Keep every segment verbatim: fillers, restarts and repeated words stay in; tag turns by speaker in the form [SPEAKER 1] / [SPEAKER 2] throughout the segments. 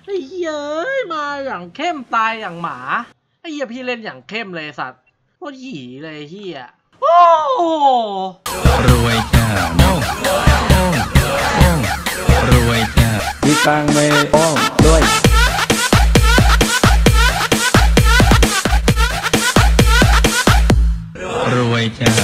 [SPEAKER 1] ไอ้เหี้ยมาอย่างเข้มตายอย่างหมาไอ้เหี้ยพี่เล่นอย่างเข้มเลยสัตว์โคตรหยีเลยเหี้ยโอ้
[SPEAKER 2] รวยจ้ารวยจ้ามีตังไม่ป้องด้วยรวยจ้า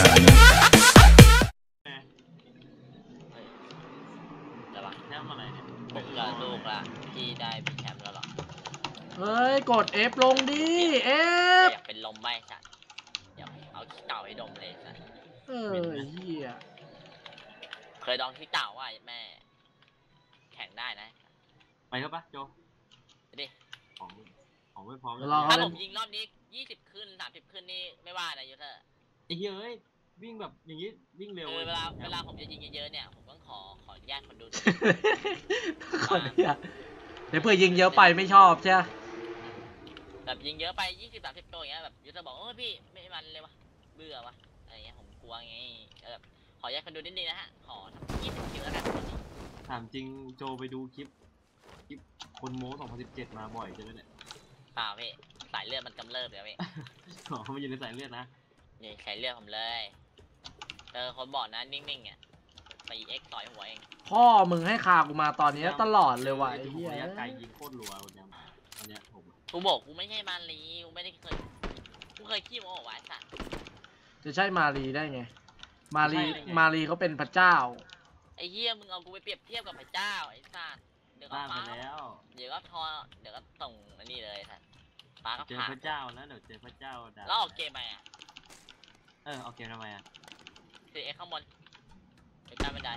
[SPEAKER 3] จะวะแชมป์อะไรเนี่ยผมกับลูกละที่ได้เป็นแชมป์แล้วหรอ
[SPEAKER 1] เฮ้ยกด F ลงดิ F
[SPEAKER 3] อยากเป็นลมไหมสัตว์อยากเอาขี้เต่าให้ดมเลยสัตว์
[SPEAKER 1] เออเหี้ย
[SPEAKER 3] เคยลองขี้เต่าว่าแม่แข่งได้นะ
[SPEAKER 4] ไปครับปะโจ
[SPEAKER 3] ดิ
[SPEAKER 4] ของของไม่พร้อม
[SPEAKER 3] ถ้าผมยิงรอบนี้ยี่สิบขึ้นสามสิบขึ้นนี่ไม่ว่านะยูเทอร์
[SPEAKER 4] ไอ้เฮ้ยวิ่งแบบอย่างนี้วิ่งเร็ว
[SPEAKER 3] เวลาเวลาผมจะยิงเยอะๆเนี่ยผมต้องขอขออนุญาตคนดู
[SPEAKER 1] ขออนุญาตเดี๋ยวเพื่อยิงเยอะไปไม่ชอบใช่ไหม
[SPEAKER 3] แบบยิงเยอะไปยี่สิบสามสิบตัวอย่างเงี้ยแบบยูเทอร์บอกโอ้พี่ไม่มันเลยวะเบื่อวะอะไรเงี้ยผมกลัวไงแบบขออนุญาตคนดูนิดนึงนะฮะขอยี่สิบคิวแล้วกัน
[SPEAKER 4] ถามจริงโจไปดูคลิปคลิปคนโม้สองพันสิบเจ็ดมาบ่อยใช่ไหมเนี่ย
[SPEAKER 3] เปล่าพี่สายเลือดมันกำเริบเลยพี่
[SPEAKER 4] อ๋อมันอยู่ในสายเลือดนะ
[SPEAKER 3] นี่สายเลือดผมเลยเออคนบอกนะนิ่งๆอ่ะไปเอ็กต่อยหัวเอง
[SPEAKER 1] พ่อมึงให้คากูมาตอนนี้ตลอดเลยว่ะไอ้เหี้ย
[SPEAKER 4] ไก่ยิงโคตรรัววันนี้วันนี้ผม
[SPEAKER 3] กูบอกกูไม่ใช่มาลีกูไม่ได้เคยกูเคยขี้โม้ไว้สัตว์
[SPEAKER 1] จะใช่มาลีได้ไงมาลีมาลีเขาเป็นพระเจ้า
[SPEAKER 3] ไอ้เหี้ยมึงเอากูไปเปรียบเทียบกับพระเจ้าไอ้สัตว์เดี๋ยวก็ฟ้าเดี๋ยวก็ทอเดี๋ยวก็ส่งอันนี้เลยสัตว์ฟ้าก็
[SPEAKER 4] เจอพระเจ้าแล้วเดี๋ยวเจอพระเจ้า
[SPEAKER 3] แล้วออกเกมไปอ่ะ
[SPEAKER 4] เออออกเกมทำไมอ่ะ
[SPEAKER 3] คือเอ็กข้างบนไปการบันได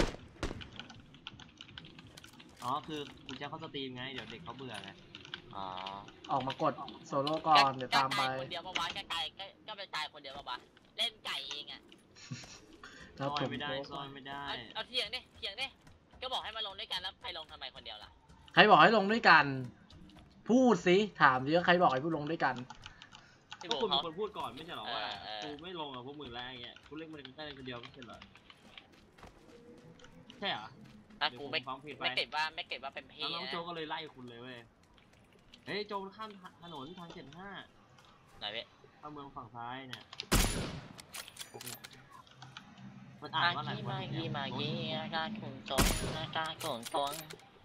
[SPEAKER 4] อ๋อคือคุณจะเขาสตรีมไงเดี๋ยวเด็กเขาเบื่อไง
[SPEAKER 3] อ๋อ
[SPEAKER 1] ออกมากดโซโล่ก่อนเดี๋ยวตามไป
[SPEAKER 3] คนเดียวปะวะแค่ไก่ก็ไปตายคนเดียวปะวะเล่นไก่เองอ่ะ
[SPEAKER 4] ซอยไม่ได้ซอยไม่ได้
[SPEAKER 3] เอาเถียงดิเถียงดิก็บอกให้มาลงด้วยกันแล้วใครลงทำไมคนเดียวล่ะ
[SPEAKER 1] ใครบอกให้ลงด้วยกันพูดสิถามดิว่าใครบอกให้พูดลงด้วยกัน
[SPEAKER 4] ก็คุณเป็นคนพูดก่อนไม่ใช่หรอว่ากูไม่ลงกับพวกมึงแล้วอย่างเงี้ยกูเล่นมันได้คนเดียวไม่ใช่หรอใช่เหรอ
[SPEAKER 3] ถ้ากูไม่ไม่เก็บว่าไม่เก็บว่าเป็นพี่
[SPEAKER 4] น้องโจก็เลยไล่คุณเลยเว้ยเฮ้ยโจข้ามถนนทางเจ็ดห้า
[SPEAKER 3] ไหนเว้ย
[SPEAKER 4] เข้าเมืองฝั่งซ้ายเนี่ยมันอ่านว่าไหนวะ
[SPEAKER 3] มากีมากีอากาศขุ่นตรงอากาศขุ่นตรง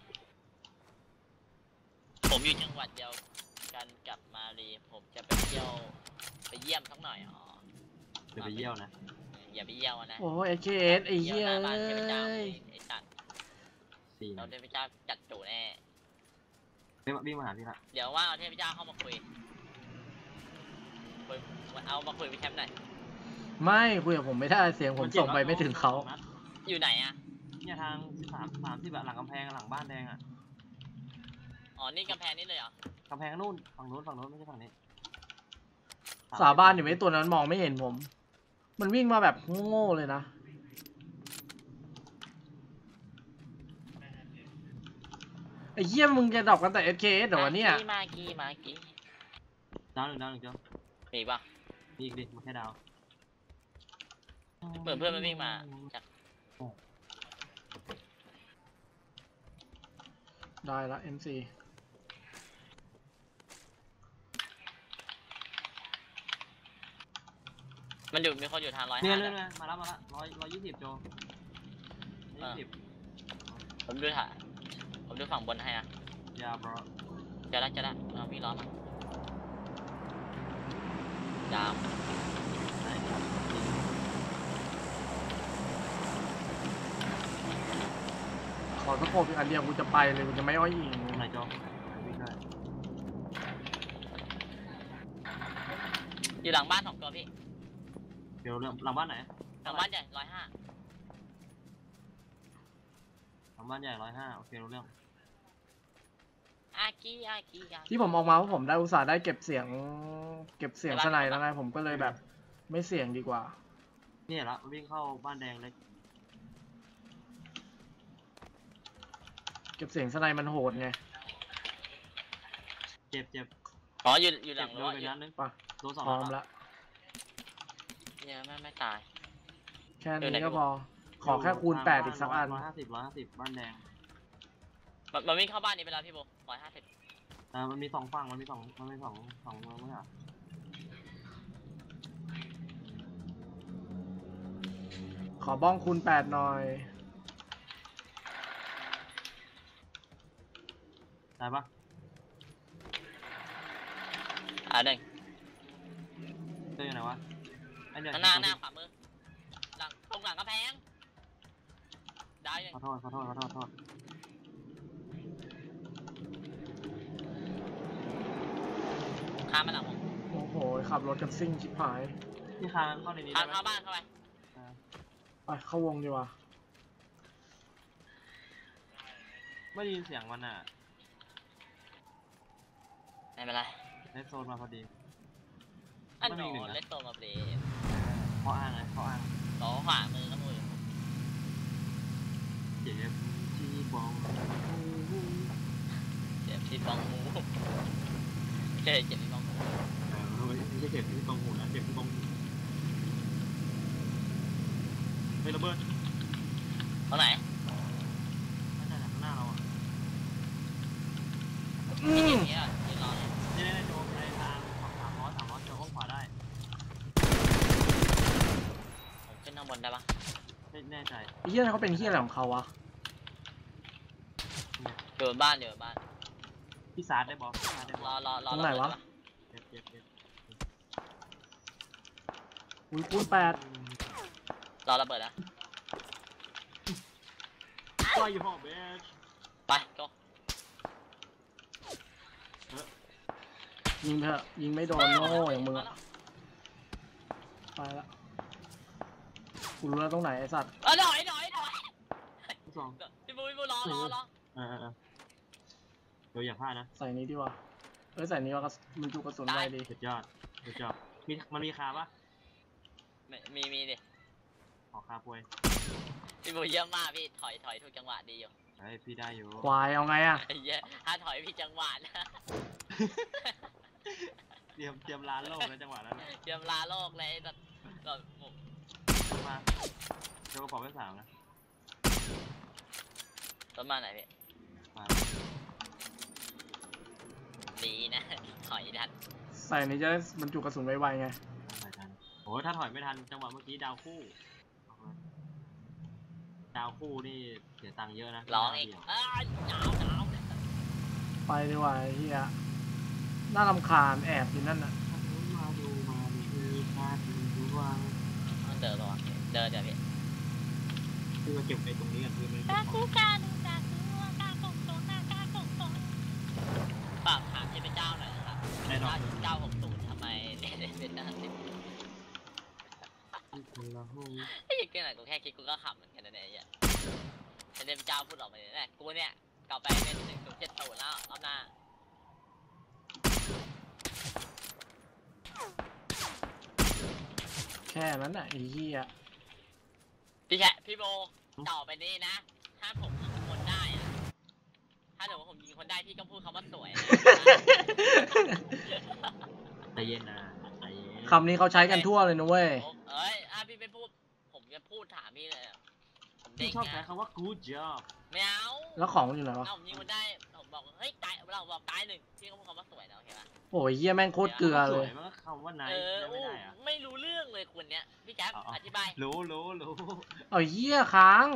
[SPEAKER 3] ผมอยู่จังหวัดเดียวกันกับมาลีผมจะไปเที่ยวไปเยี่ยมสักหน่อยอ๋อ
[SPEAKER 4] จะไปเยี่ยวนะ
[SPEAKER 3] อย่าไปเยี่ยวนะ
[SPEAKER 1] โอ้เอเคเอสไอ้เหี้ย
[SPEAKER 3] ไอ้สัตว์เราเทพเจ้าจัดโจแน่
[SPEAKER 4] ไม่มาวิ่งมาหาพี่ละ
[SPEAKER 3] เดี๋ยวว่าเอาเทพเจ้าเข้ามาคุยคุยเอามาคุยไปแคมป์หน่อย
[SPEAKER 1] ไม่คุยกับผมไม่ได้เสียงผมส่งไปไม่ถึงเขา
[SPEAKER 3] อยู่ไหนอ่ะ
[SPEAKER 4] เนี่ยทางสิบสามสามที่แบบหลังกำแพงหลังบ้านแดงอ่ะ
[SPEAKER 3] อ๋อนี่กำแพงนี่เลยเหร
[SPEAKER 4] อกำแพงนู่นฝั่งนู้นฝั่งนู้นไม่ใช่ฝั่งนี้
[SPEAKER 1] สาบ้านอยู่ไหมตัวนั้นมองไม่เห็นผมมันวิ่งมาแบบโง่เลยนะไอ้เหี้ยมึงจะดรอปกันแต่ เอส เค เอส เหรอวะเนี่ย
[SPEAKER 3] มากีมากี
[SPEAKER 4] ดาวหนึ่งดาวหนึ่งเจ้า
[SPEAKER 3] มีปะ
[SPEAKER 4] มีอีกดิมาแค่ดาว
[SPEAKER 3] เหมือนเพื่อนมันวิ่งมาจาก
[SPEAKER 1] ได้ละ เอ็ม ซี
[SPEAKER 3] มันอยู่มีคนอยู่ทางร้อย
[SPEAKER 4] เนี่ยเลยมาแล้วมาแล้วร้อยร้อยยี่สิบโจยี่สิบ
[SPEAKER 3] ผมดูถ่ายผมดูฝั่งบนให้นะ
[SPEAKER 4] ยาบรอ
[SPEAKER 3] จะละจะละเราวิ่งล้อมยาม
[SPEAKER 1] ขอสโคปอีกอันเดียวกูจะไปเลยกูจะไม่อ้อยอิง
[SPEAKER 4] ไหนโจวิ่งได้
[SPEAKER 3] อยู่หลังบ้านสองตัวพี่
[SPEAKER 4] เดี๋ยวหลังบ้านไหน
[SPEAKER 3] หลังบ้านใหญ่ร้อยห้า
[SPEAKER 4] หลังบ้านใหญ่ร้อยห้าโอเครู้เรื่อง
[SPEAKER 3] อากีอากี
[SPEAKER 1] ที่ผมออกมาเพราะผมได้อุตส่าห์ได้เก็บเสียงเก็บเสียงสไนแล้วไงผมก็เลยแบบไม่เสี่ยงดีกว่า
[SPEAKER 4] เนี่ยละวิ่งเข้าบ้านแดงเลย
[SPEAKER 1] เก็บเสียงสไนมันโหดไง
[SPEAKER 4] เจ็บเจ็บ
[SPEAKER 3] อ๋ออยู่อยู่หลัง
[SPEAKER 4] รถอยู่นั้นนึง
[SPEAKER 1] ป่ะพร้อมละ
[SPEAKER 3] เนี่ยไม่ไม่ตาย
[SPEAKER 1] แค่นี้ก็พอขอแค่คูณแปดอีกสักอัน
[SPEAKER 4] ร้อยห้าสิบร้อยห้าสิบบ้านแดง
[SPEAKER 3] มันวิ่งเข้าบ้านนี้ไปแล้วพี่โบร้อยห้าสิบ
[SPEAKER 4] อ่ามันมีสองฝั่งมันมีสองมันมีสองสองเมืองมั้งอ่ะ
[SPEAKER 1] ขอบ้องคูณแปดหน่อย
[SPEAKER 4] ได้ปะ
[SPEAKER 3] อ่าหนึ่ง
[SPEAKER 4] เจออยู่ไหนวะไอเนี่ย
[SPEAKER 3] ข้างหน้าหน้าขวามือหลังตรงหลังกระแพงได้หนึ่ง
[SPEAKER 4] ขอโทษขอโทษขอโทษขอโทษ
[SPEAKER 3] ข้ามมาหลังผม
[SPEAKER 1] โอ้โหขับรถกันซิ่งชิบหาย
[SPEAKER 4] พี่คานเข้าในนี้
[SPEAKER 3] ข้า
[SPEAKER 4] ได้
[SPEAKER 3] ม
[SPEAKER 4] ไหม
[SPEAKER 3] เข้าบ้านเข้าไป
[SPEAKER 1] ไปเข้าวงดีกว่า
[SPEAKER 4] ไม่ได้ยินเสียงมันอ่ะ
[SPEAKER 3] ไม่เป็นไร
[SPEAKER 4] ในโซนมาพอดี
[SPEAKER 3] อัน
[SPEAKER 4] มัน
[SPEAKER 3] ห
[SPEAKER 4] มี
[SPEAKER 3] นู
[SPEAKER 4] อีกหนึ่งนะ
[SPEAKER 3] เล่นโซนมาเปรย์
[SPEAKER 4] ข้ออ้างไงข้ออ้าง
[SPEAKER 3] ต่อขวามือก็มือ
[SPEAKER 4] เจ็บที่บอง
[SPEAKER 3] เจ็บที่บ้องหูเจ็บเจ็บที่บ้องหู
[SPEAKER 4] เออไม่ใช่เจ็บที่บองหูนะเจ็บที่บองหูเฮ้ยระเบิด
[SPEAKER 3] ตรงไหน
[SPEAKER 4] น่าจะข้างหน้าเราอ่ะ
[SPEAKER 1] อื
[SPEAKER 3] ที่
[SPEAKER 1] ม
[SPEAKER 3] อย่างเงี้ยยืนรอเลย
[SPEAKER 4] นี่ในโดมในทางสองสามร้อยสามร้อยเจอห้องขวาได้
[SPEAKER 3] ผมขึ้นข้างบนได้ปะ
[SPEAKER 4] ไม่แน่ใจ
[SPEAKER 1] ไอ้เฮียเขาเป็นเฮียอะไรของเขาวะ
[SPEAKER 3] อยู่บนบ้านอยู่บนบ้าน
[SPEAKER 4] พี่ซาร์ได้บอสพี่ซาร์ได้บ
[SPEAKER 3] ร
[SPEAKER 4] อ
[SPEAKER 3] อ
[SPEAKER 4] ส
[SPEAKER 3] รอรอ
[SPEAKER 1] ตรงไหนวะ
[SPEAKER 4] เจ็บเจ็บเจ็บ
[SPEAKER 1] อุ้ยคูณแปด
[SPEAKER 3] รอระเบิดนะ
[SPEAKER 4] ก็อยู่ห้องเบส
[SPEAKER 3] ไปก็
[SPEAKER 1] ยิงไปเถอะยิงไม่โดนโง่อย่างมึงอะไปละกูรู้แล้วตรงไหนไอ้สัตว์
[SPEAKER 3] เออหน่อยหน่อยหน่อย
[SPEAKER 4] สอง
[SPEAKER 3] พี่บูพี่บูรอรอรอ
[SPEAKER 4] เออเออเออเดี๋ยวอย่าพลาดนะ
[SPEAKER 1] ใส่นี้ดีกว่าเอ้ยใส่นี้ว่ากระสุนมันจุกระสุนไวดี
[SPEAKER 4] สุดยอดสุดยอดมีมันมีคาปะ
[SPEAKER 3] มีมีมีดิ
[SPEAKER 4] ขอคาป่วย
[SPEAKER 3] พี่บูเยี่ยมมากพี่ถอยถอยถูกจังหวะดีอยู่
[SPEAKER 4] เฮ้ยพี่ได้อยู่
[SPEAKER 1] ควายเอาไงอะ
[SPEAKER 3] ไอ้เหี้ยถ้าถอยพี่จังหวะนะ
[SPEAKER 4] เตรียมเตรียมร้านโลกนะจังหวะนั้น
[SPEAKER 3] เตรียมลาโลกเลยแบบแบบผม
[SPEAKER 4] มาเดี๋ยวกระเป๋าไปสามนะ
[SPEAKER 3] ต้นมาไหนพี่
[SPEAKER 4] มา
[SPEAKER 3] ดีนะ ถอยดัน
[SPEAKER 1] ใส่นี้จะได้บรรจุกระสุนไวๆไง
[SPEAKER 4] ใส่ทันโอ้ถ้าถอยไม่ทันจังหวะเมื่อกี้ดาวคู่ดาวคู่นี่เสียตังค์เยอะนะ
[SPEAKER 3] ร้องอีกอ้าวหนาวหนาว
[SPEAKER 1] ไปดีกว่าไอ้เฮียน่ารำคาญแอบอยู่นั่นน่ะ
[SPEAKER 4] มาดูมาดูพาดูดูว่า
[SPEAKER 3] มันเดินตัวเดินเดี๋ยวพี่
[SPEAKER 4] คือมาเก็บไอ้ตรงนี้กันคือมัน
[SPEAKER 3] กาคูกาดูกาคูกาส่งส่งกากาส่งส่งฝากถามที่เป็นเจ้าหน่อยนะครับ
[SPEAKER 4] แน่นอน
[SPEAKER 3] เจ้าหกศูนย์ทำไมเล่นเป็นหน้าสิบ
[SPEAKER 4] คนละห้อง
[SPEAKER 3] ไอ้ยังไงกูแค่คิดกูก็ขำเหมือนกันนะเนี่ยไอ้เล่นเจ้าพูดออกมาเลยนะกูเนี่ยกลับไปเป็นหนึ่งศูนย์เจ็ดศูนย์แล้วรอบหน้า
[SPEAKER 1] แค่นั้นน่ะไอ้เฮีย
[SPEAKER 3] พี่แคพี่โบต่อไปนี้นะ ถ้าผมยิงคนได้อะถ้าเดี๋ยวผมยิงคนได้พี่ก็พูดคำว่าสวยนะ
[SPEAKER 4] ใจเย็นนะใจเย็น
[SPEAKER 1] คำนี้เขาใช้กันทั่วเลยนะเว้ย
[SPEAKER 3] เอ้ยถ้าพี่ไม่พูด ผมจะพูดถามพี่เลยอะผมเด้
[SPEAKER 4] พี่
[SPEAKER 3] ง
[SPEAKER 4] ชอบ
[SPEAKER 3] ไง
[SPEAKER 4] ใช้คำว่า good job
[SPEAKER 3] ไม่เอา
[SPEAKER 1] แล้วของมันอยู่ไหนวะ
[SPEAKER 3] ถ้าผมยิงคนได้ ผมบอกเฮ้ยตายเราบอกตายหนึ่งพี่ก็พูดคำว่าสวยนะโอเคปะ
[SPEAKER 1] โอ้ยเฮียแม่งโคตรเกลือเลย
[SPEAKER 4] มันก็คำว่า
[SPEAKER 3] เอ
[SPEAKER 4] nice
[SPEAKER 3] อ
[SPEAKER 4] ได้
[SPEAKER 3] โอ้
[SPEAKER 4] ไม่ได้อะ
[SPEAKER 3] ไม่รู้เรื่องเลยคนเนี้ย พี่แจ๊บ
[SPEAKER 4] เอาเอา
[SPEAKER 3] อธิบาย
[SPEAKER 4] รู้รู้รู้
[SPEAKER 1] เอาเฮียค้าง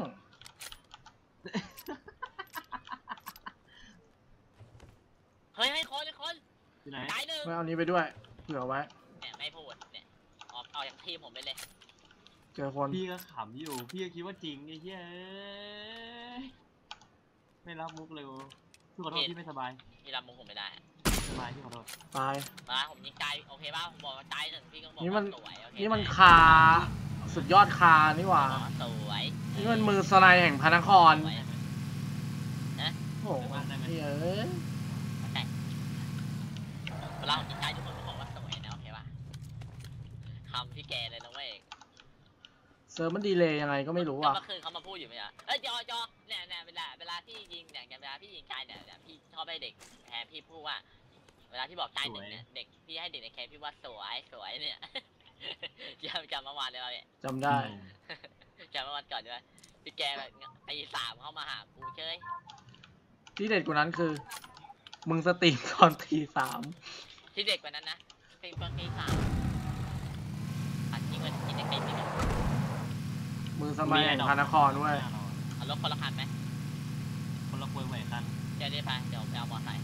[SPEAKER 3] เฮ้ยให้คนให้คน
[SPEAKER 4] ที่ไหน
[SPEAKER 3] ตายหนึ่ง
[SPEAKER 1] ไม่เอานี้ไปด้วยเผื่อไว้
[SPEAKER 3] เนี่ยไม่พูดเนี่ยออกเอาอย่างทีมผมไปเลย
[SPEAKER 1] เจอคน
[SPEAKER 4] พี่ก็ขำอยู่ พี่ก็คิดว่าจริงไอ้เหี้ยเอ้ยไม่รับมุกเลยพี่ขอโทษพี่ไม่สบาย
[SPEAKER 3] พี่รับมุกผมไม่ได้
[SPEAKER 4] สบายพี่ขอโทษ
[SPEAKER 1] ตาย
[SPEAKER 3] มาผมยิงตายโอเคป่ะผมบอกว่าตายหนึ่งพี่ก็บอก
[SPEAKER 1] นี่มัน
[SPEAKER 3] ว่าสวยโอเค
[SPEAKER 1] นี่มัน
[SPEAKER 3] ไห
[SPEAKER 1] คา สุดยอดคานี่หว่า
[SPEAKER 3] อ๋อสวย
[SPEAKER 1] นี่มันมือสไนแห่งพระนคร
[SPEAKER 3] สวย
[SPEAKER 1] โอ้โหเฮ้ยเอ้ย
[SPEAKER 3] แต่เวลาผมยิงตายทุกคนก็บอกว่าสวยนะโอเคป่ะคำพี่แกเลยนะเว้ย
[SPEAKER 1] เซิร์ฟมันดีเลยยังไงก็ไม่รู้
[SPEAKER 3] ก็
[SPEAKER 1] อ่ะ
[SPEAKER 3] เมื่อคืนเขามาพูดอยู่ไหมอ่ะเอ้ยจอจอเนี่ยเนี่ยเวลาเวลาที่ยิงเนี่ยเวลาพี่ยิงตายเนี่ยเนี่ยพี่ชอบให้เด็กแทนพี่พูดว่า เวลาที่บอกตายหนึ่งเนี่ยเด็กพี่ให้เด็กในแคมป์พี่ว่าสวยสวยเนี่ยจำจำเมื่อวานเลยป่ะเนี่ย
[SPEAKER 1] จำได้
[SPEAKER 3] จำเมื่อวันก่อนด้วยพี่แกแบบตีสามเข้ามาหากูเชย
[SPEAKER 1] ที่เด็ดกว่านั้นคือมึงสตรีมตอนตีสาม
[SPEAKER 3] ที่เด็กกว่านั้นนะเป็นตอนปีสามอัดจริงเลยกินในเกมจริงอะ
[SPEAKER 1] มือสมัยแห่งพระนครด้วย
[SPEAKER 3] เอารถคนละคันไหม
[SPEAKER 4] คนละควยไหวกัน
[SPEAKER 3] เดี๋ยวได้ไปเดี๋ยวไปเอามอเตอร์ไซค์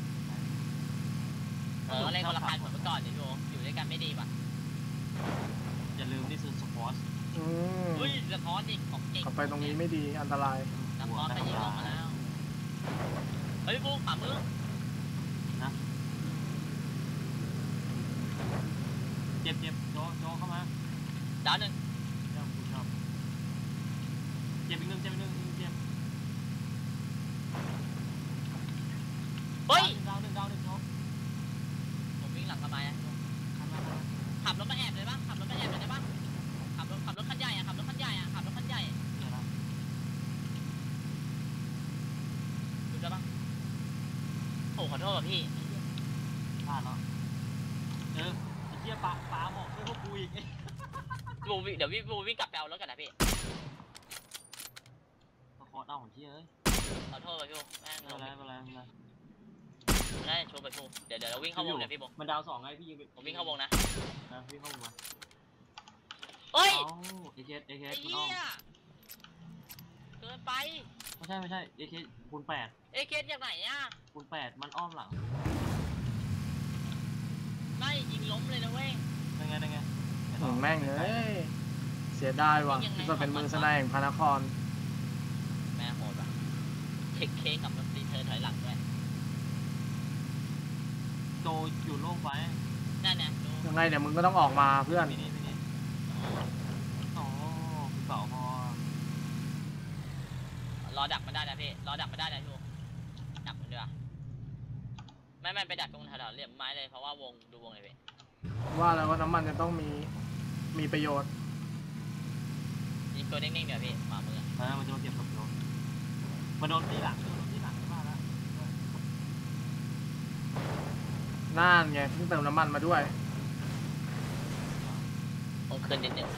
[SPEAKER 3] เออเล่นคนละคันเหมือนเมื่อก่อนเดี๋ยวดูอยู่ด้วยกันไม่ดีป่ะ
[SPEAKER 4] อย่าลืมนี่คือสปอร์ต
[SPEAKER 1] อืม
[SPEAKER 3] อุ้ยสะท้อนดิของเก่ง
[SPEAKER 1] ขับไปตรงนี้ไม่ดีอันตราย
[SPEAKER 3] สะท้อนไปยิงออกมาแล้วเฮ้ยบูขวามือ
[SPEAKER 4] นะเจ็บเจ็บโจโจเข้ามา
[SPEAKER 3] ดาวหนึ่ง
[SPEAKER 4] เจ้าคุณชอบเจ็บอีกหนึ่งเจ็บอีกหนึ่งเจ็บ
[SPEAKER 3] เฮ้ย
[SPEAKER 4] ดาวหนึ่งดาวหนึ่งโจ
[SPEAKER 3] ผมวิ่งหลังทำไมอะ
[SPEAKER 4] ข้างหน้า
[SPEAKER 3] ขับรถมาแอบเลยปะขับรถมาแอบเลยได้ปะขับรถขับรถคันใหญ่อะขับรถคันใหญ่อะขับรถคันใหญ่
[SPEAKER 4] เนี่ยนะ
[SPEAKER 3] ดูได้ปะโอ้ขอโทษว่ะพี่
[SPEAKER 4] พลาดแล้วเออไอ้เหี้ยปลาปลาบอกด้วยพวกกูอีก
[SPEAKER 3] บูวิ่งเดี๋ยวพี่บูวิ่งกลับไปเอารถกันนะพี่
[SPEAKER 4] สปอร์ตเอาของเหี้ยเอ้ย
[SPEAKER 3] ขอโทษว่ะพี่บูแม่ง
[SPEAKER 4] ไม่เป็นไรไม่เป็นไรไม่เป็นไร
[SPEAKER 3] ไม่ได้โชว์ไปพี่บูเดี๋ยวเดี๋ยวเราวิ่งเข้าวงเดี๋ยวพี่บู
[SPEAKER 4] มันดาวสองไงพี่ยิงไป
[SPEAKER 3] ผมวิ่งเข้าวงนะ
[SPEAKER 4] นะวิ่งเข้าวงมา
[SPEAKER 3] เฮ้ย
[SPEAKER 4] เอ้าเอเคสเอเค
[SPEAKER 3] ไอ้
[SPEAKER 4] สคุณ
[SPEAKER 3] เหี้
[SPEAKER 4] อ้อม
[SPEAKER 3] ยเกินไป
[SPEAKER 4] ไม่ใช่ไม่ใช่เอเคสคูณแปด
[SPEAKER 3] เอเคสจากไหนอะ
[SPEAKER 4] คูณแปดมันอ้อมหลัง
[SPEAKER 3] ไม่ยิงล้มเลยนะเว้ย
[SPEAKER 4] ยังไงยังไง
[SPEAKER 1] หนึ่งแม่งเอ้ยเสียดายว่ะที่จะเป็นมือสนายแห่งพระนคร
[SPEAKER 3] แม่โหดว่ะเค้กเค้กกับดนตรีเธอถอยหลังด้วย
[SPEAKER 4] โจอยู่โล่งไป
[SPEAKER 3] นั่นน่ะดู
[SPEAKER 1] ยังไงเดี๋ยวมึงก็ต้องออกมาเพื่อน
[SPEAKER 4] มินิมินิอ๋อคุณเป่าพอ
[SPEAKER 3] รอดักมันได้นะพี่รอดักมันได้นะพี่บูดักมันด้วยไม่ไม่ไปดักตรงแถวๆเหลี่ยมไม้เลยเพราะว่าวงดูวงเลยพี่
[SPEAKER 1] ว่าแล้วว่าน้ำมันจะต้องมีมีประโยชน์
[SPEAKER 3] ยิงตัวนิ่งๆเดี๋ยวพี่ขวามือ
[SPEAKER 4] เออมันจะมาเก็บศพโจมาโดนที่หลังโดนที่หลังมาแล้ว
[SPEAKER 1] น่านไงเพิ่งเติมน้ำมันมาด้วย
[SPEAKER 3] คงขึ้นนิดนึง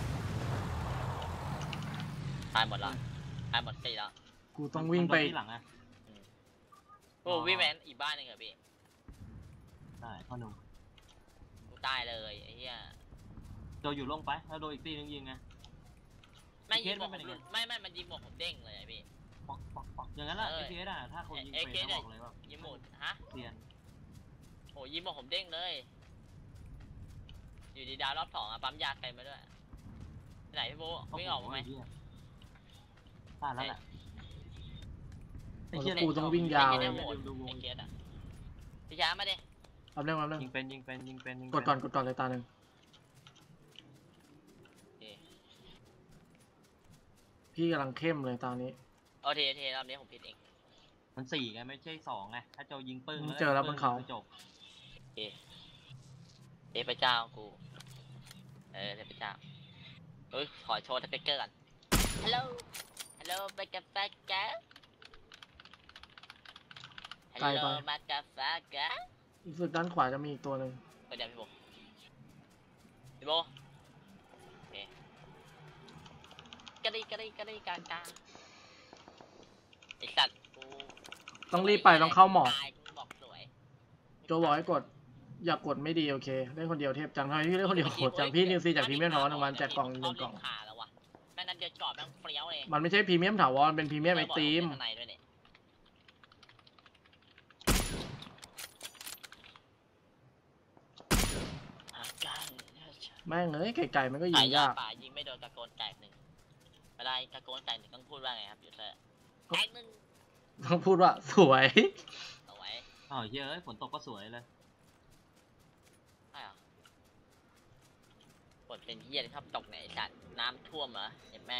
[SPEAKER 3] ตายหมดแล้วตายหมดสี่แล้ว
[SPEAKER 1] กูต้องวิ่งไป
[SPEAKER 4] ที่หลังอ่ะ
[SPEAKER 3] โอ้วิ่งไปอีกบ้านหนึ่งเหรอพี่
[SPEAKER 4] ได้พ่อหนุ่ม
[SPEAKER 3] กูตายเลยไอ้เหี้ย
[SPEAKER 4] โจอยู่โล่งไปแล้วโดนอีกตีนึงยิงไง
[SPEAKER 3] ไม่ยิงหมวก
[SPEAKER 4] เคสมันเป็นยังไง
[SPEAKER 3] ไม่ไม่มันยิงหมวกผมเด้งเลยอะพี่
[SPEAKER 4] ปอกปอกปอกอย่างนั้นแหละ
[SPEAKER 3] เอ
[SPEAKER 4] เอ
[SPEAKER 3] อ
[SPEAKER 4] เคสอ่ะถ้าคนยิง
[SPEAKER 3] เอ
[SPEAKER 4] เป็น
[SPEAKER 3] เค
[SPEAKER 4] ต้องบอกเลยว่า
[SPEAKER 3] ยิงหมดฮะ
[SPEAKER 4] เรียน
[SPEAKER 3] โอ้ยิงหมวกผมเด้งเลย อยู่ดีดาวรอบสองอะปั๊มยาเต็มมาด้วยไปไหนพี่โบวิ่งออกมาไหม
[SPEAKER 4] พลาดแล้วแหละ
[SPEAKER 1] กูต้องวิ่งยาว
[SPEAKER 3] ไอ้
[SPEAKER 1] เล
[SPEAKER 3] เหี้
[SPEAKER 1] ย
[SPEAKER 3] ยโหดไอ้เกียร์อะพี่ช้ามาดิ
[SPEAKER 1] แป๊บนึงแป๊บนึง
[SPEAKER 4] ยิงเป็นยิงเป็นยิงเป็นยิง
[SPEAKER 1] กดก่อนกดก่อนเลยตาหนึ่ง
[SPEAKER 3] โอเค
[SPEAKER 1] พี่กำลังเข้มเลยตอนนี้
[SPEAKER 3] โอเคโอเครอบนี้ผมผิดเอง
[SPEAKER 4] มันสี่ไงไม่ใช่สองไงถ้าโจยิงปึ้ง
[SPEAKER 1] เจอแล้วบนเขา
[SPEAKER 4] จบ
[SPEAKER 3] โอเคเทพเจ้ากู เออเทพเจ้าเฮ้ยขอโชว์สเปกเกอร์ก่อนฮัลโหลฮัลโหลมากาแฟกะฮัล
[SPEAKER 1] ไกล
[SPEAKER 3] โหล
[SPEAKER 1] ไป
[SPEAKER 3] มากาแฟกะ
[SPEAKER 1] รู้สึกด้านขวาจะมีอีกตัวหนึ่ง
[SPEAKER 3] เดี๋ยวพี่โบพี่โบโอเคกระดิกระดิกระดิกากาไอสัตว์กู
[SPEAKER 1] ต้องรีบไปต้องเข้าหมอก
[SPEAKER 3] ตายกูบอกสวย
[SPEAKER 1] โจบอกให้กด อย่ากกดไม่ดีโอเคเล่นคนเดียวเทพจังทำไมพี่เล่นคนเดียวโหดจังพี่นิวซีจากพรีเมียมถาวรหนึ่งวันแจกกล่องหนึ่งกล่อง
[SPEAKER 3] ขาแล้ววะแม่นั้นเดือดกรอบแม่งเปรี้ยวเลย
[SPEAKER 1] มันไม่ใช่พรีเมียมถาวรเป็นพรีเมียมไอตีม
[SPEAKER 3] ข้างในด้วยเนี่ยอาการ
[SPEAKER 1] แม่งเอ้ยไก่ๆมันก็ยิ
[SPEAKER 3] หาง ยาย
[SPEAKER 1] าก
[SPEAKER 3] ป่ายิงไม่โดนตะโกนแตกหนึ่งเวลาตะโกนแตกหนึ่งต้องพูดว่าไงครับยูเซอร์แตกหนึ่ง
[SPEAKER 1] ต้องพูดว่าสวย
[SPEAKER 3] เอาไว้
[SPEAKER 4] อ๋อเฮ้ยฝนตกก็สวยเลย
[SPEAKER 3] ใช่เหรอฝนเป็นเหี้ยที่ชอบตกไหนยไอ้สัตว์น้ำท่วมเหรอเห็นแม่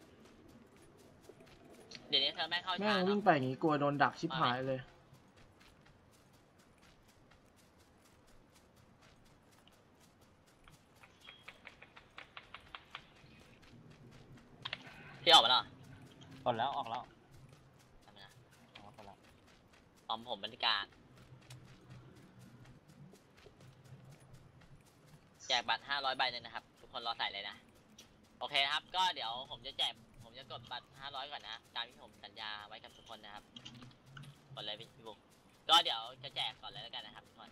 [SPEAKER 3] เดี๋ยวนี้เธอแม่งเข้า
[SPEAKER 1] แม่
[SPEAKER 3] ช้าง
[SPEAKER 1] วิ่ง
[SPEAKER 3] เนาะ
[SPEAKER 1] ไปอย่างงี้กลัวโดนดักชิบหายเลย
[SPEAKER 3] พี่ออกมาแล้วเหรอ
[SPEAKER 4] ก่อนแล้วออกแล้ว
[SPEAKER 3] ทำไมนะ
[SPEAKER 4] ออกแล้ว
[SPEAKER 3] ออมผมบรรยากาศแจกบัตรห้าร้อยใบเลยนะครับ ทุกคนรอใส่เลยนะ โอเคนะครับ ก็เดี๋ยวผมจะแจก ผมจะกดบัตรห้าร้อยก่อนนะ ตามที่ผมสัญญาไว้กับทุกคนนะครับ กดเลยพี่พี่บุ๊กก็เดี๋ยวจะแจกก่อนเลยแล้วกันนะครับทุกคน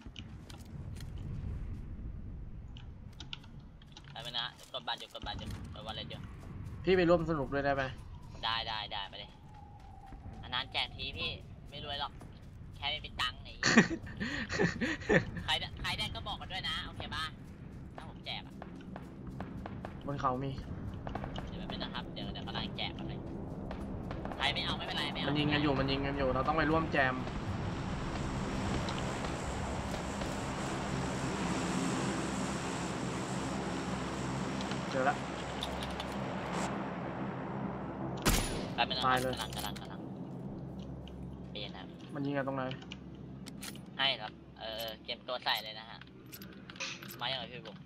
[SPEAKER 3] ไปไหมนะกดบัตรอยู่กดบัตรอยู่กดวันเลยเดียว
[SPEAKER 1] พี่ไปร่วมสนุกด้วยได้ไหม
[SPEAKER 3] ได้ได้ได้ไปเลยอันนั้นแจกทีพี่ไม่รวยหรอกแค่ไม่มีตังค์ไอ้ ใครได้ใครได้ก็บอกกันด้วยนะโอเคป่ะถ้าผมแจกอะ
[SPEAKER 1] บนเขามี
[SPEAKER 3] เดี๋ยวไม่นะครับเดี๋ยวเดี๋ยวกำลังแจกกันเลยใครไม่เอาไม่เป็นไรไม่เอา
[SPEAKER 1] มันยิงกันอยู่มันยิงกันอยู่เราต้องไปร่วมแจมเจอแล้ว
[SPEAKER 3] แป๊บนึงนะค
[SPEAKER 1] ตา
[SPEAKER 3] รั
[SPEAKER 1] ย
[SPEAKER 3] บ
[SPEAKER 1] เลย
[SPEAKER 3] กำลังกำลังกำลังเปลี่ยนนะครับ
[SPEAKER 1] มันยิงกันตรงไหน
[SPEAKER 3] ให้ครับเออเกมตัวใส่เลยนะฮะมาอย่างไรพี่บุ๊ค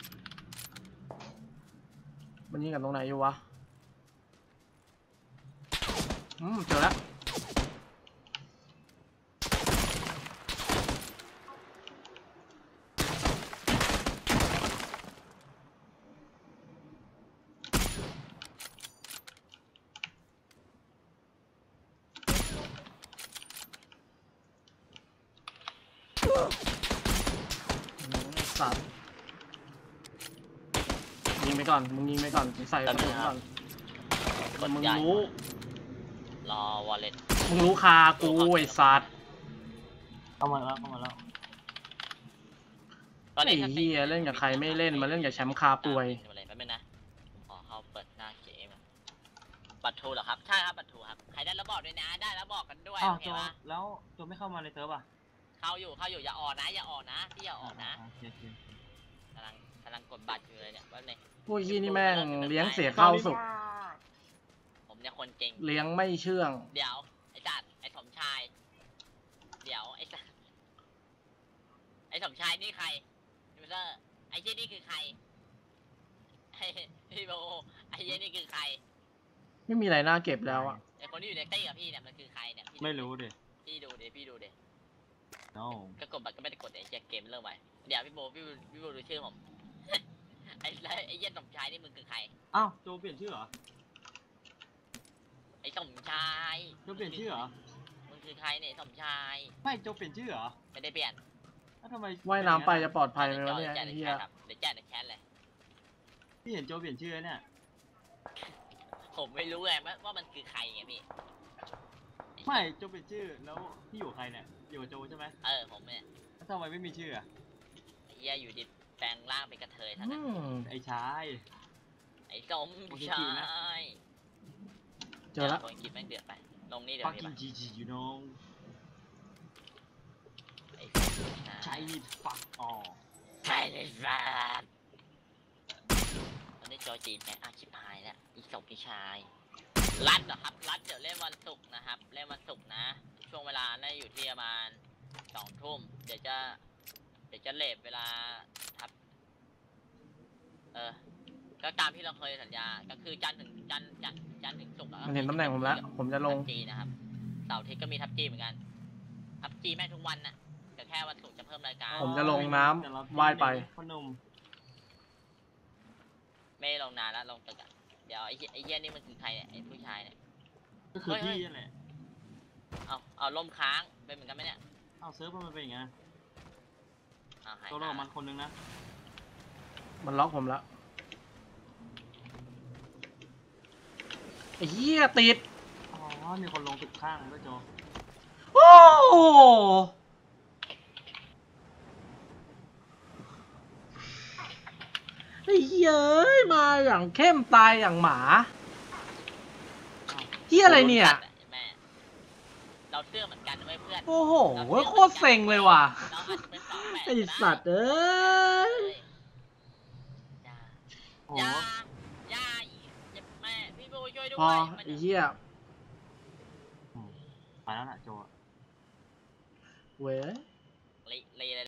[SPEAKER 1] มันยิงกันตรงไหนอยู่วะอืมเจอแล้วสัตว์ยิงไปก่อนมึงยิงไปก่อนใส่กระสุนก่อน
[SPEAKER 3] กด
[SPEAKER 1] มึง
[SPEAKER 3] ใหญ่
[SPEAKER 1] รู้
[SPEAKER 3] รอวอลเล็ต
[SPEAKER 1] มึงรู้คากูไอ้สัตว์
[SPEAKER 4] เข้ามาแล้วเข้ามาแล้ว
[SPEAKER 3] ตอน
[SPEAKER 1] ไอ้
[SPEAKER 3] นี้
[SPEAKER 1] เฮียเล่นกับใครไม่เล่นมาเล่นกับแชมป์คาป่วย
[SPEAKER 3] อะไรแป๊บนึงนะผมขอเข้าเปิดหน้าเกมบัตรทูเหรอครับใช่ครับบัตรทูครับใครได้แล้วบอกด้วยนะได้แล้วบอกกันด้วย
[SPEAKER 4] อ้าว
[SPEAKER 3] โอเค
[SPEAKER 4] โจ
[SPEAKER 3] ปะ
[SPEAKER 4] แล้วโจไม่เข้ามาในเซิร์ฟอ่ะ
[SPEAKER 3] เข้าอยู่เข้าอยู่อย่าออกนะอย่าออกนะพี่อย่าออกนะ
[SPEAKER 4] โอเคโอเค
[SPEAKER 3] กำลังกำลังกดบัตรอยู่เลยเนี่ยแป๊บนึง
[SPEAKER 1] พวกยี่นี่แม่งเลี้ยงเสียเข้าสุก
[SPEAKER 3] ผมเนี่ยคนเก่ง
[SPEAKER 1] เลี้ยงไม่เชื่อง
[SPEAKER 3] เดี๋ยวไอ้จัดไอ้สมชาย เดี๋ยวไอ้จัดไอ้สมชายนี่ใครยูเซอร์ไอ้เจนี่คือใครไอ้พี่โบไอ้เจนี่คือใคร
[SPEAKER 1] ไม่มีอะไรน่าเก็บแล้วอะ
[SPEAKER 3] ไอ้คนที่อยู่ในตี้กับพี่เนี่ยมันคือใครเนี่ยพี่ดู
[SPEAKER 4] ไม่รู้ดิ
[SPEAKER 3] พี่ดูดิพี่ดูดิ
[SPEAKER 4] no
[SPEAKER 3] ก็กดบัตรก็ไม่ได้กดไอ้เหี้ยเกมเริ่มใหม่เดี๋ยวพี่โบพี่โบพี่โบดูชื่อผม ไอ้แล้วไอ้เหี้ยสมชายนี่มึงคือใคร
[SPEAKER 4] อ้าวโจเปลี่ยนชื่อเหรอ
[SPEAKER 3] ไอ้สมชาย
[SPEAKER 4] โจเปลี่ยนชื่อเหรอ
[SPEAKER 3] มึงคือใครเนี่ยไอ้สมชาย
[SPEAKER 4] ไม่โจเปลี่ยนชื่อเหรอ
[SPEAKER 3] ไม่ได้เปลี่ยน
[SPEAKER 4] แล้วทำไม
[SPEAKER 1] ว่ายน้ำไปจะปลอดภัยไหม
[SPEAKER 3] เดี๋ยว
[SPEAKER 1] วะเนี่ย
[SPEAKER 3] แจ้
[SPEAKER 1] ไอ้
[SPEAKER 3] งใน
[SPEAKER 1] เฮี
[SPEAKER 3] แช
[SPEAKER 1] ย
[SPEAKER 3] ทครับเดี๋ยวแจ้งในแชทเลย
[SPEAKER 4] พี่เห็นโจเปลี่ยนชื่อเนี่ย
[SPEAKER 3] ผมไม่รู้ไงว่าว่ามันคือใครไงพี่
[SPEAKER 4] ไม่โจเปลี่ยนชื่อแล้วพี่อยู่กับใครเนี่ยอยู่กับโจใช่ไหม
[SPEAKER 3] เออผมเนี่ย
[SPEAKER 4] แล้วทำไมไม่มีชื่ออะ
[SPEAKER 3] ไอ้เหี้ยอยู่ดิแปลงร่างเป็นกระเทยทั้ง
[SPEAKER 1] อื
[SPEAKER 3] นั้น
[SPEAKER 1] ม
[SPEAKER 4] ไอ้ชาย
[SPEAKER 3] ไอ้สมชาย
[SPEAKER 1] เจอแล้ว
[SPEAKER 3] คนกินแม่งเดือดไปลงนี่เดี๋ย
[SPEAKER 4] ปั
[SPEAKER 3] ว
[SPEAKER 4] ก
[SPEAKER 3] พี่
[SPEAKER 4] กิ่
[SPEAKER 3] ไป
[SPEAKER 4] งจีจีอยู่น้อง
[SPEAKER 3] ไอ้สมชาย
[SPEAKER 4] ใช้ฟักอ๋อ
[SPEAKER 3] ใช่เลยครับตอนนี้จอจีนแม่อาชิบหายแล้วอีสมพี่ชายรัดเหรอครับรัดเดี๋ยวเล่นวันศุกร์นะครับเล่นวันศุกร์นะ ช่วงเวลาน่าอยู่ที่ประมาณสองทุ่มเดี๋ยวจะเดี๋ยวจะเลทเวลาทับเออก็ตามที่เราเคยสัญญาก็คือจันทร์ถึงจันทร์จันทร์จันทร์ถึงศุกร์อะ
[SPEAKER 1] มันเห็นตำแหน่งผมแล้ว ผมจะลง
[SPEAKER 3] ทับจีนะครับเสาร์อาทิตย์ก็มีทับจีเหมือนกันทับจีแม่งทุกวันน่ะแต่แค่วันศุกร์จะเพิ่มรายการ
[SPEAKER 1] ผมจะลงน้ำ
[SPEAKER 4] แต่ละปี
[SPEAKER 1] ว่ายไป
[SPEAKER 4] พนม
[SPEAKER 3] ไม่ได้ลงนานแล้วลงตึกอะเดี๋ยวไอ้เหี้ยไอ้เหี้ยนี่มันคือใครเนี่ยไอ้ผู้ชายเนี่ย
[SPEAKER 4] ก็คือ
[SPEAKER 3] เฮ้ย
[SPEAKER 4] พี่นั่นแหละ
[SPEAKER 3] เอาเอาล่มค้างเป็นเหมือนกันไหมเนี่ย
[SPEAKER 4] เอาเซิร์ฟมันเป็นอย่างงี้
[SPEAKER 3] เอาหาย
[SPEAKER 4] ตัวเรามันคนนึงนะ
[SPEAKER 1] มันล็อกผมแล้วไอ้เหี้ยติด
[SPEAKER 4] อ๋อมีคนลงตึกข้างด้วยโจ
[SPEAKER 1] โอ้โหไอ้เหี้ยเอ้ยมาอย่างเข้มตายอย่างหมาเหี้ยอะไรเนี่ย
[SPEAKER 3] แม่เราเสื้อเหมือนกันเว้ยเพื่อน
[SPEAKER 1] โอ้โหโคตรเซ็งเลยว่ะ
[SPEAKER 3] เราอาจจะเป็นสองแปด
[SPEAKER 1] ไอสัตว์เอ้ย
[SPEAKER 3] อย่า
[SPEAKER 4] โอ้
[SPEAKER 3] อย่าอย่าเจ็บแม่พี่โบช่วยด้วย
[SPEAKER 1] พอ
[SPEAKER 3] มัน
[SPEAKER 1] ไอ้เหี้ย
[SPEAKER 4] ไปแล้วล่ะโจ
[SPEAKER 1] เว้ย
[SPEAKER 3] เละเละเลย